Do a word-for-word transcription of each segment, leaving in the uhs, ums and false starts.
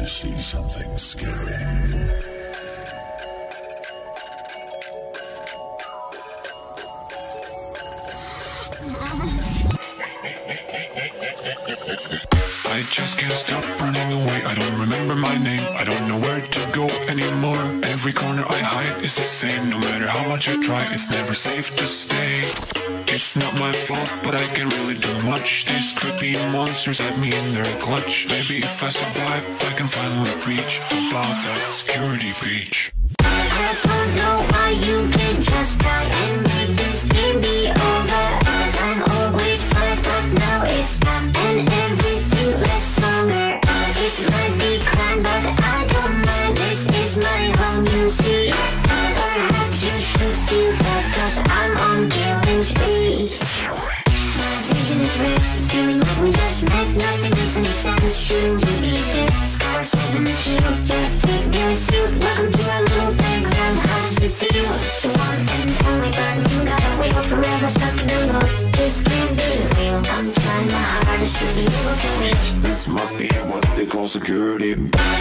see something scary? I just can't stop running away. I don't remember my name, I don't know where to go anymore. Every corner I hide is the same. No matter how much I try, it's never safe to stay. It's not my fault, but I can't really do much. These creepy monsters have me in their clutch. Maybe if I survive, I can finally reach about that security breach. I don't know why you can just die and make this game be over. I'm always fast, but now it's not, and everything lasts longer. It might be crime, but I don't mind. This is my home, you see. Perhaps you should feel bad, cause I'm on killing spree. My vision is red, feeling like we just met. Nothing makes any sense, shouldn't you be dead? Scar seventy, your feet really sealed. Welcome to our little playground, how does it feel? The one and only button, you gotta wait forever, stuck in the loop. This can't be real, I'm trying my hardest to be able to reach. This must be what they call security.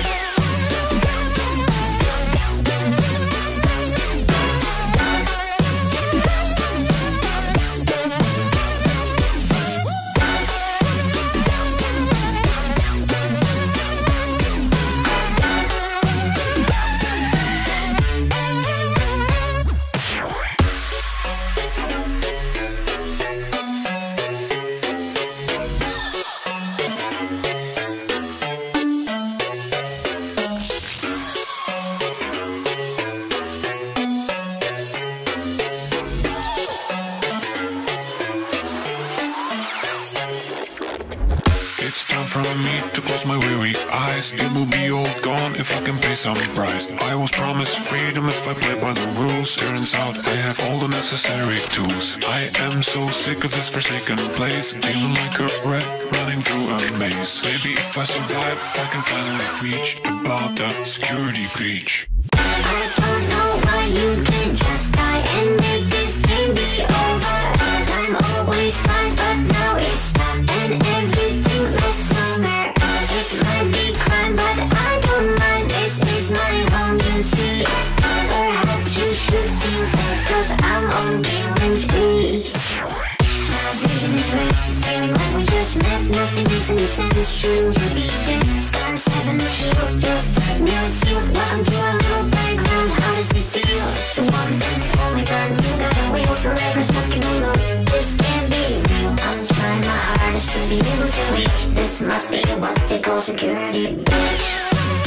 It's time for me to close my weary eyes. It will be all gone if I can pay some price. I was promised freedom if I play by the rules. Turns out I have all the necessary tools. I am so sick of this forsaken place, feeling like a rat running through a maze. Maybe if I survive, I can finally reach about the security breach. I don't know why you can just die and make this game be over. I'm always fast, but now it's not, and everything lasts longer. It might be crime, but I don't mind. This is my home, you see. Perhaps you should feel bad, cause I'm on killing spree. My vision is red, feeling like we just met. Nothing makes any sense, shouldn't you be dead? Scar seventy, your feet nearly sealed. Welcome to our little playground, how does it feel? The one and only button, you gotta wait forever, stuck in a loop. This can't be real, I'm trying my hardest to be able to reach. This must be what they call security, bitch.